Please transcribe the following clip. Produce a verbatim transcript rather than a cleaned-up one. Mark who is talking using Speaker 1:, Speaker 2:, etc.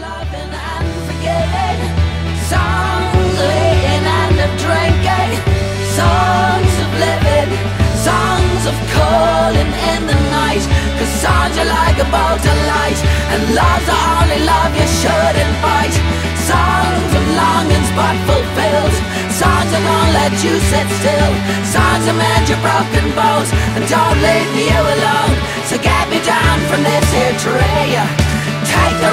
Speaker 1: loving and forgetting, songs of eating and of drinking, songs of living, songs of calling in the night. Cause songs are like a bolt of light, and love's the only love you should invite. Songs of longings but fulfilled, songs that won't let you sit still, songs that mend your broken bones and don't leave you alone. So get me down from this here tree, take the